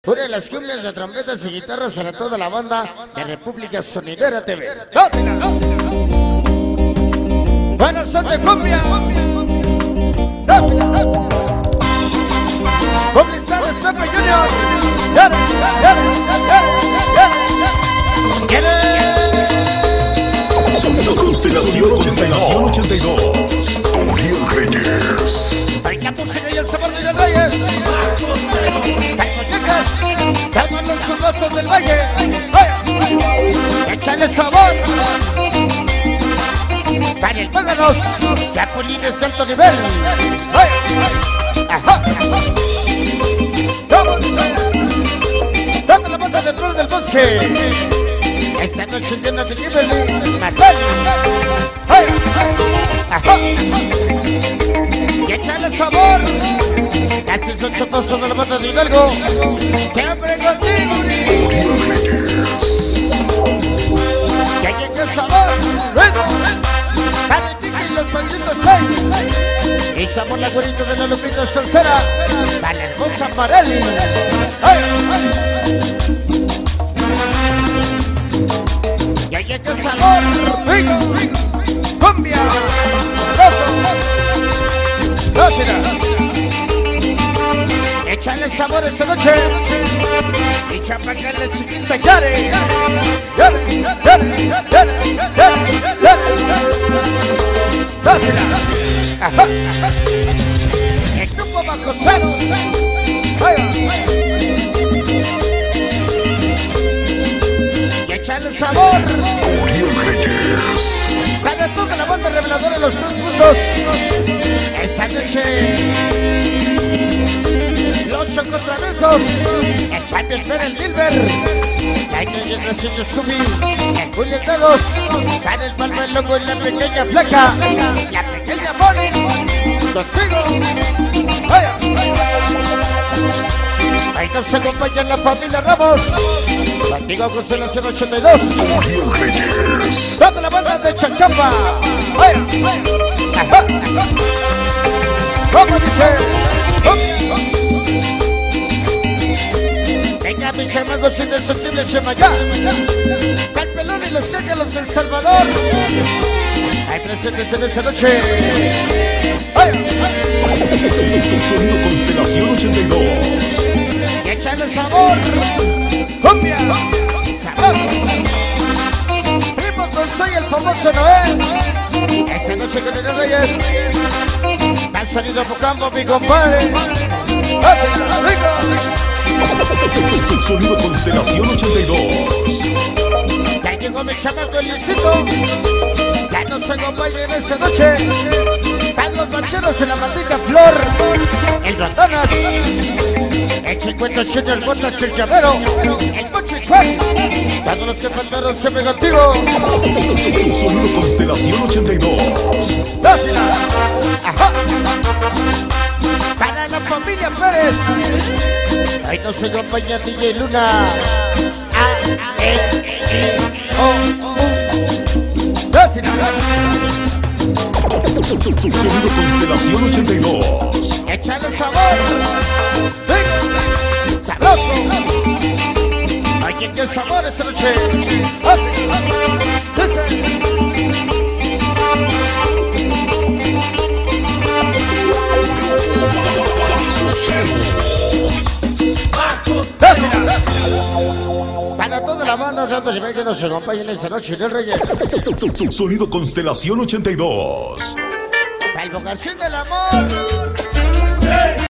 Una de las cumbias de trompetas y guitarras para toda la banda de República Sonidera TV. Bueno, son de cumbia. Comenzamos Pepe Junior. Sonido Constelacion 82. Uriel Reyes. Hay la música y el sabor de Uriel Reyes. Hay muñecas, damos los jugosos del valle. Échale sabor. Para el páganos, Capulines de Alto Nivel. Ajá. Vamos. Dando la banda del rol del bosque. Esta noche viene de Kimberly, Matel. Ajá. Y échale sabor. Haces 8 pasos de la banda de Hidalgo. Siempre contigo. Y ahí en el sabor. Para el Tiki y los panchitos Play. Y sabor la gorita de la Lupita Salsera. Para la hermosa Marely. Y ahí en el sabor. Cumbia. Échale sabor esta noche. Y chapacale chiquita, yare. Ajá. El grupo bajo cero. Y échale sabor. Uriel Reyes. Para toda la banda reveladora de los 3 puntos. Esta noche los CONTRATOS, el champion el Gilbert, la generación de Scooby, el Julio Dedos, para el palmo el loco y la pequeña flaca, la pequeña Bonnie, contigo. Ahí nos acompaña la familia Ramos, Sonido Constelacion 82. Uriel Reyes. Toda la banda de Chachapa. ¿Cómo dice? Venga, mis hermanos indestructibles Chemayá. El pelón y los cágalos del Salvador. Hay presentes en esta noche. Sonido Constelacion 82. Y échale sabor. Cumbia. Sabor. Primo soy el famoso Noel. Esta noche con Uriel Reyes. Han salido Pocampo, mi compadre. Sonido Constelacion 82. Ya llegó mi chamaco Luisito. Ya nos acompaña en esta noche. Están los rancheros en la maldita flor. El Rondonas. El 50 Junior Botas, el Llavero. El Mochi Juan. Todos los que faltaron siempre contigo. Sonido Constelacion 82. Ajá. Para la familia Pérez. Ahí nos acompaña DJ Luna. Sonido Constelacion 82. Échale sabor. Sabroso. Oye, qué sabor esta noche. Para toda la banda de Alto Nivel que nos acompaña esta noche, Uriel Reyes. Sonido Constelacion 82. La invocación del amor.